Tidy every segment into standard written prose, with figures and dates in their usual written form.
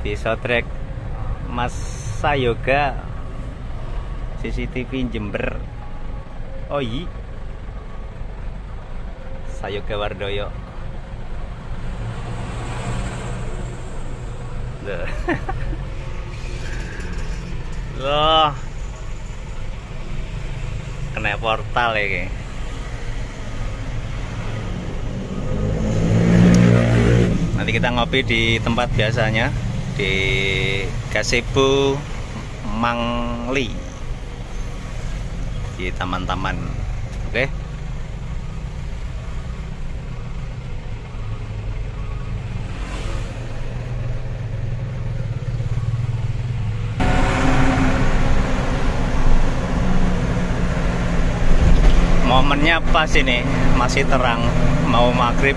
di soundtrack Mas Sayoga CCTV Jember. Oh iya, Sayoga Wardoyo. Loh, kena portal ya. Nanti kita ngopi di tempat biasanya, di Gazebo Mangli di taman-taman. Oke. Momennya pas ini, masih terang, mau maghrib.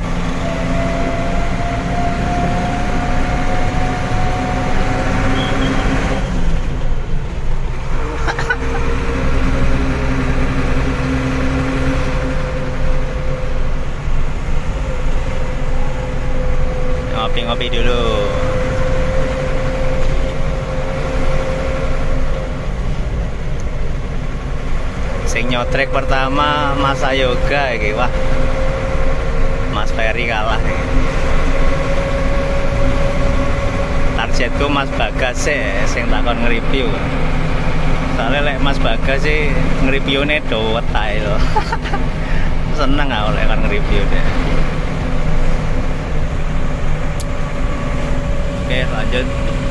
Ngopi-ngopi dulu. Sing nyotrek pertama Mas Sayoga iki, wah. Mas Ferry kalah iki. Targetku Mas Bagas sing takon nge-review. Soalnya lek Mas Bagas sih nge-reviewne dowet ae lho. Seneng aku lek kan nge-review deh. Oke, lanjut.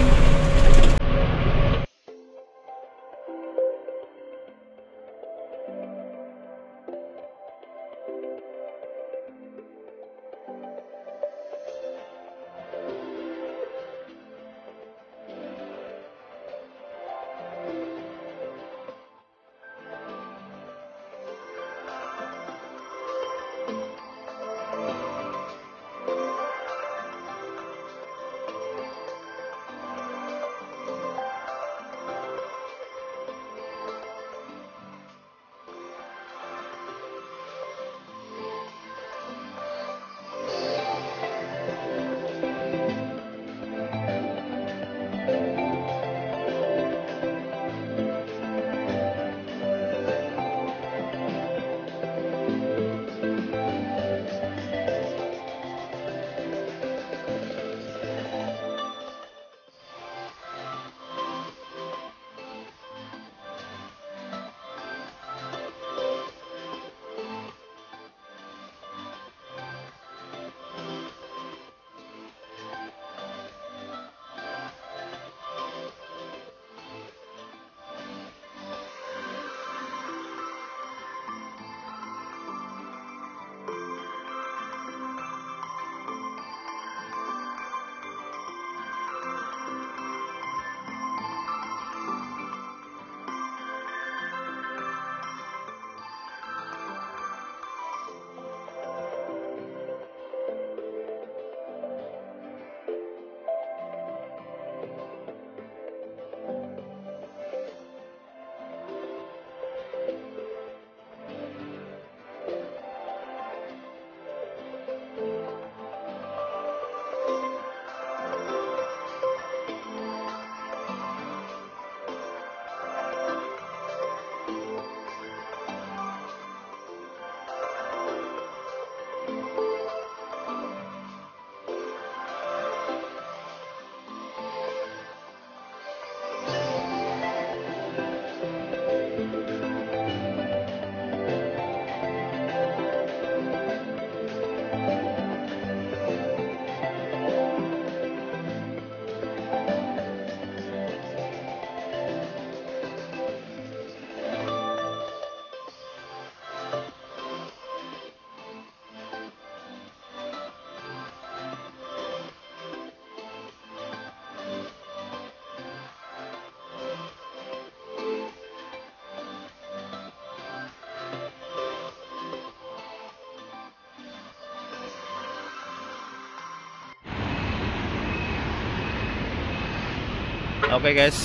Oke guys,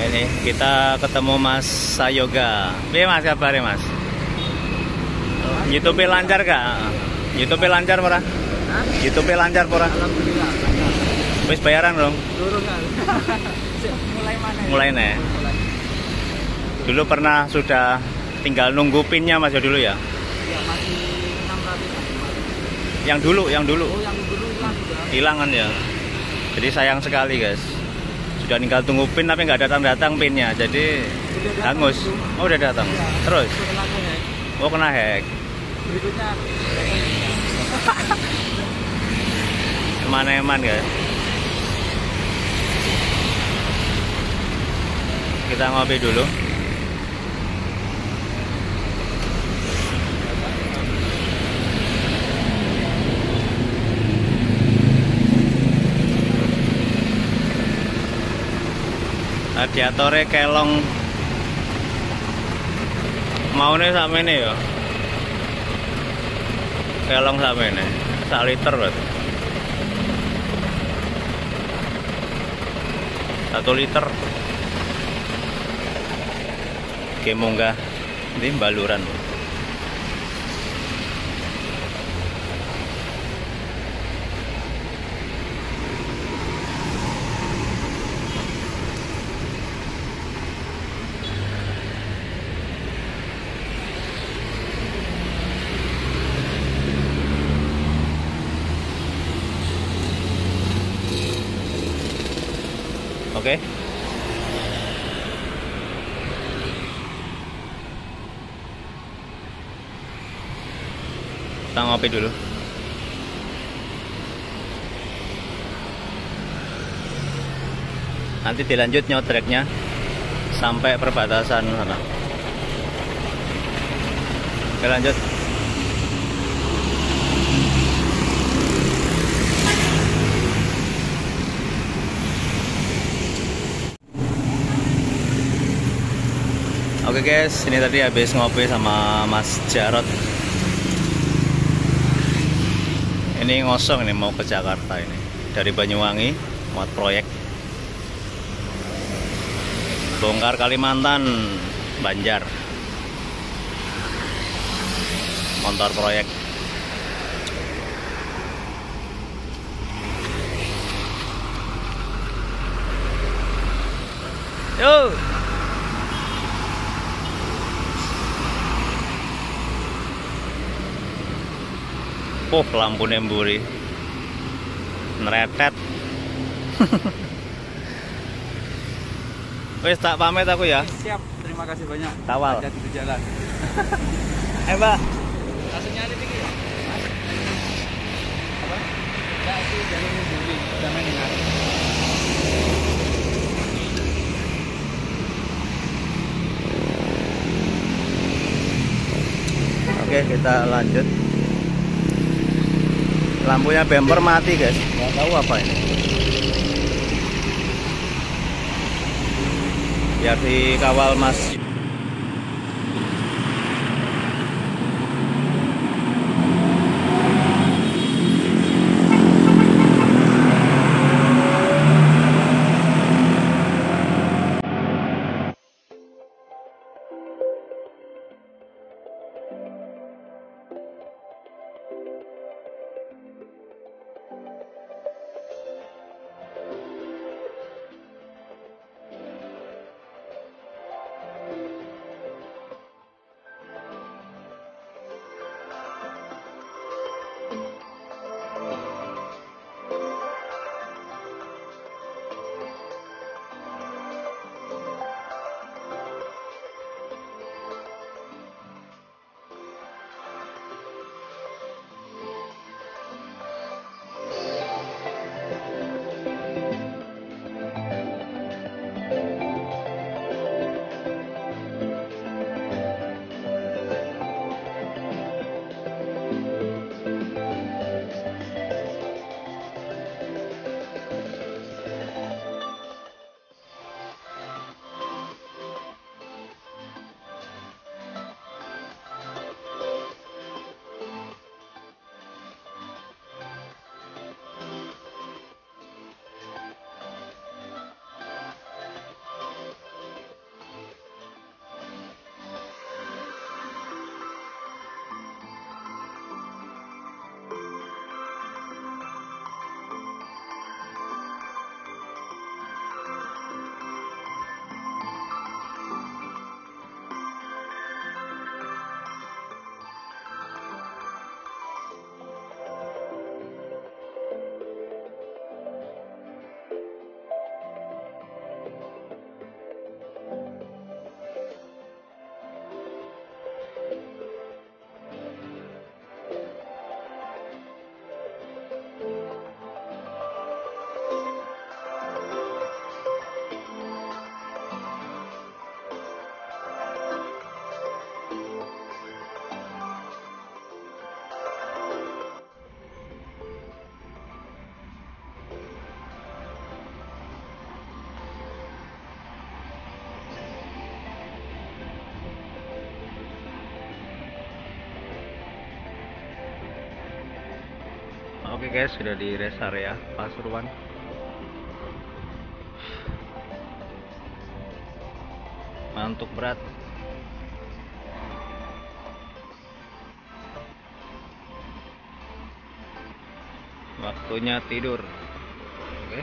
Ini kita ketemu Mas Sayoga. Piye Mas kabarnya Mas? YouTube lancar gak? YouTube lancar ora? YouTube lancar ora? Alhamdulillah. Wis bayaran dong? Durung kan. Mulai mana? Mulai nih. Dulu pernah sudah tinggal nunggu pinnya Mas ya dulu ya? Ya masih 600. Yang dulu. Oh, yang dulu hilang juga. Hilang kan ya. Jadi sayang sekali guys. Sudah tinggal tunggu pin tapi nggak datang pinnya. Jadi hangus. Oh udah datang. Ya, Terus? kena hack. Oh kena hack. Berikutnya Eman-eman guys. Kita ngopi dulu. Radiatornya kelong. Maune sama ini ya. Kelong sama ini. 1 liter berarti. 1 liter. Oke munggah. Ini baluran. Oke. Kita ngopi dulu. Nanti dilanjut nyodreknya sampai perbatasan sana. Oke lanjut. Oke guys, ini tadi habis ngopi sama Mas Jarot. Ini ngosong ini mau ke Jakarta ini. Dari Banyuwangi, muat proyek. Bongkar Kalimantan, Banjar. Motor proyek. Yo. Lampu nemburi neretet. Wes tak pamit aku ya. siap. Terima kasih banyak. Tawal. Hati-hati di jalan. Mbak. Langsung nyari pikir. Apa? Enggak sih jalur nemburi. Jangan dengar. Oke, kita lanjut. Lampunya bumper mati guys, nggak tahu apa ini. Biar dikawal Mas. Oke guys, sudah di rest area Pasuruan. Ngantuk berat. Waktunya tidur. Oke.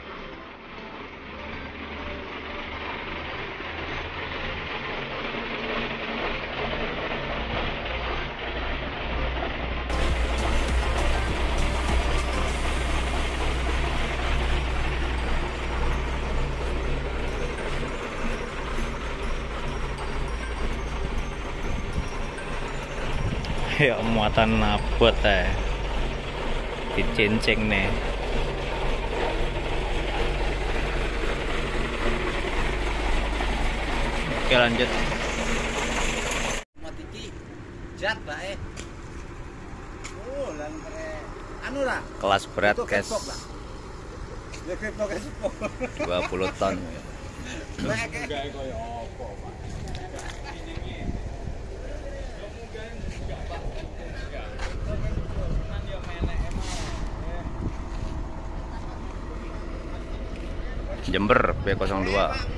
Ya muatan abot dicincing nih. Oke lanjut. Matiki jat bae. Oh, lan anu lah. Kelas berat guys. Ya kripto guys. 20 ton. Enggak koyo opo, Pak. Jember B02.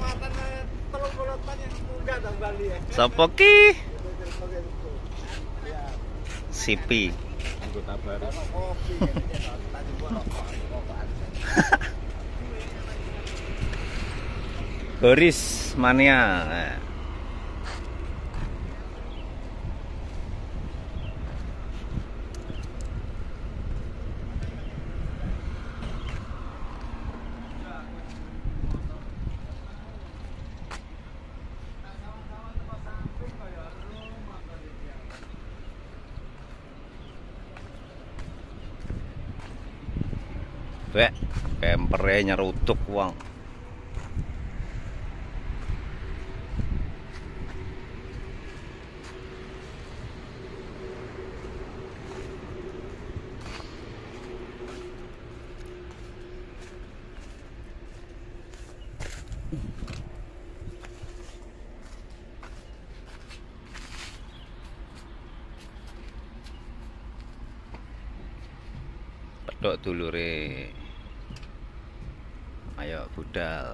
Sopo ki? Sipi. Anggota baru. Boris Mania. Wek, kempernya nyerutuk uang. Pedok dulure. Ayo budal.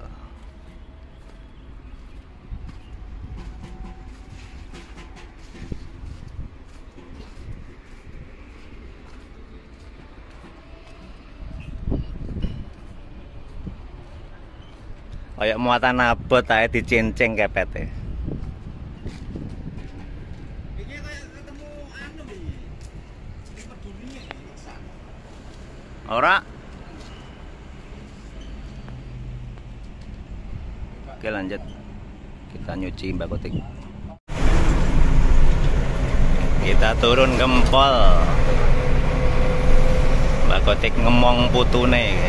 Kayak muatan abot ae dicincing kepete. Iki kayak ketemu anu iki. Iki peduli iki. Ora. Oke lanjut. Kita nyuci Mbak Kotik. Kita turun gempol. Mbak Kotik ngemong putune.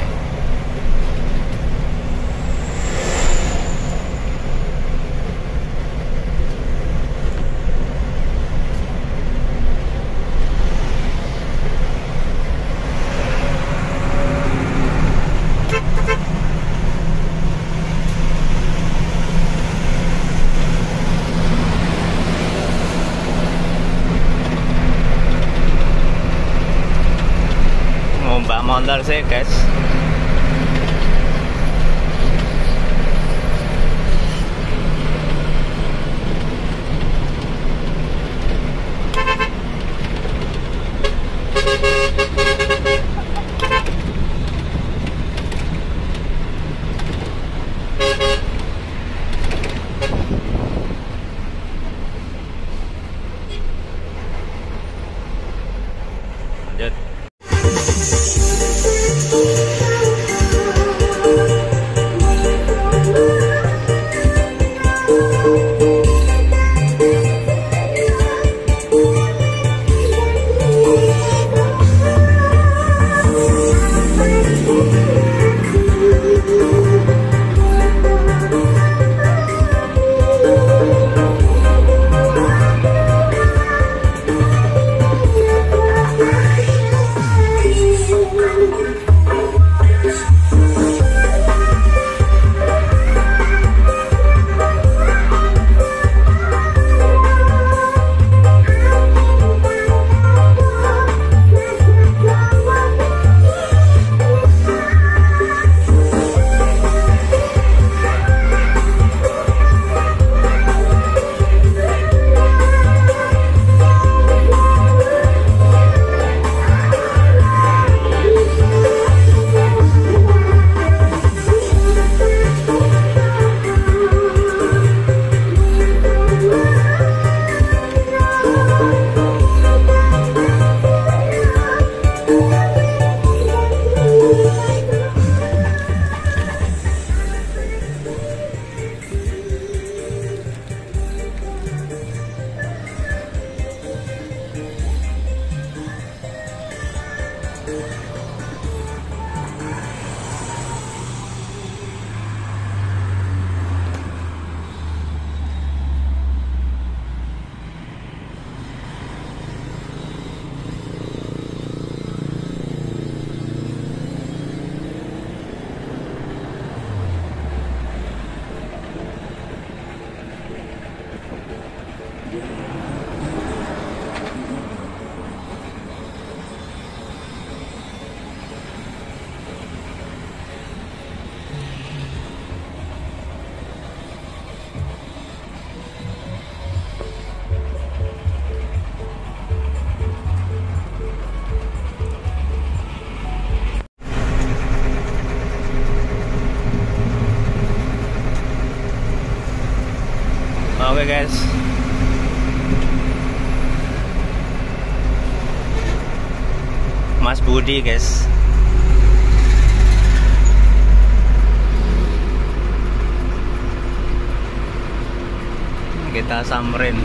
Mbak motor sih guys. Lanjut. Oke guys, Mas Budi guys, kita samperin.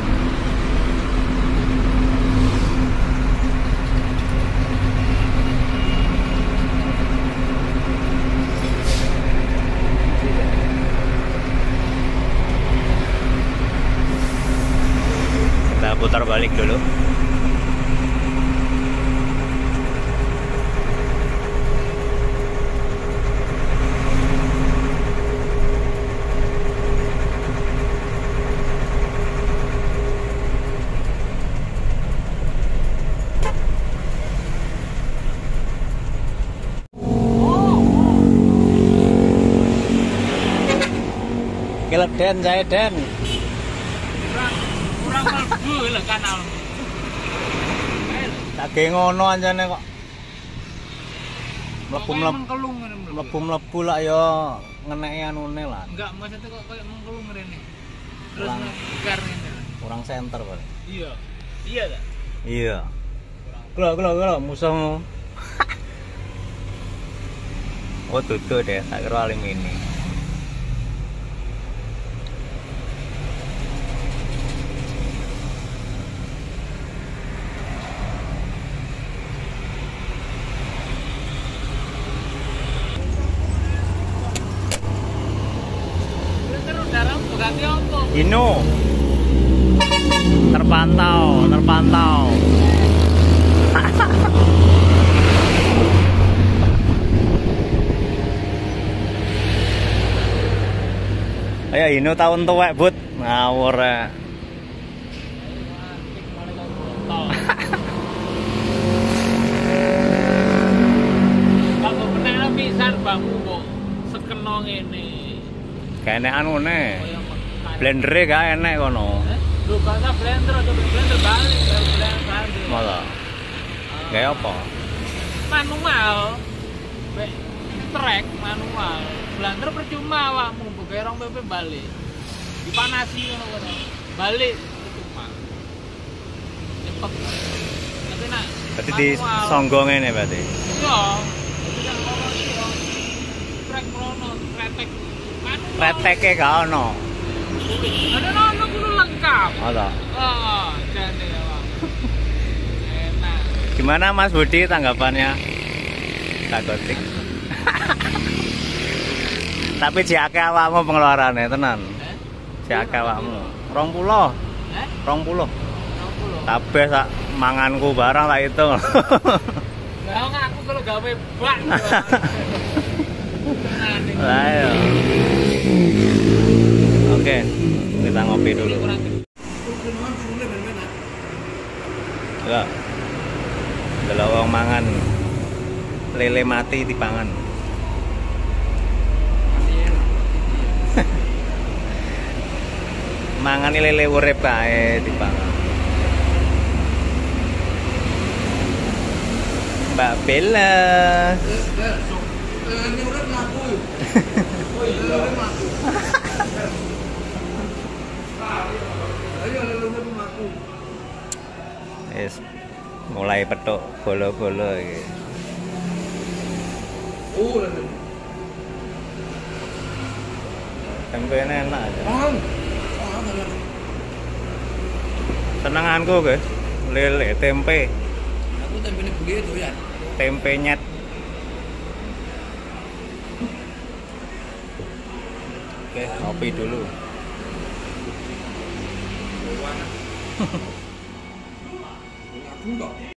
Kita putar balik dulu. Keleden saya Den. Kurang mlebu lho kanal. Kage ngono anjane kok. Mengkelung ngene mlebu. Mlebu-mlebu lah ya ngeneki anune lah. Enggak, maksudnya kok kayak mengkelung rene. Terus Kurang. ngegar ngene. Kurang center Pak. Iya. Iya ta? Iya. Kelo musuhmu. Oh tutup deh, tak kira alim ini. Terus darah ganti apa? Ino. Terpantau. Ayo Ino tahun tuwek but ngawur ya. Kalau bener pisan bangku kok sekeno ngene. Kene anune. Kaya Blendere gak enek kono. Lu kata blender atau blender balik blender. Malah. Kayak apa? Manual. Trek manual. Blender percuma awakmu begerong PP balik. Dipanasi ngono kono. Balik percuma. Cepet. Tapi nak Berarti di songgong ngene berarti. Iya. Jadi kan kono iki trek krono, kretek. Manual. Reteke gak ono. Ada nono kudu lengkap. Ada. Oh, jane awak. Enak. Gimana Mas Budi tanggapannya? Tak gotik. Tapi jake awakmu pengeluarannya tenan. Jake awakmu. 20. 20. 20. Kabeh sak manganku barang tak itu. Lah aku kalau gawe bak. Lah ya. Oke, kita ngopi dulu. Ya. Delok wong mangan lele mati dipangan. Mangan lele urip kae dipangan. Mbak Bella. Ini udah mlaku. Oh iya, udah mlaku. Ayo udah mlaku. Wis mulai petuk bolo-bolo iki. Oh, udah. Tempene enak aja. Bang. Senenganku guys, lele tempe. Aku tempenya begitu ya. Tempe nyet. Oke, ngopi dulu. Aku enggak.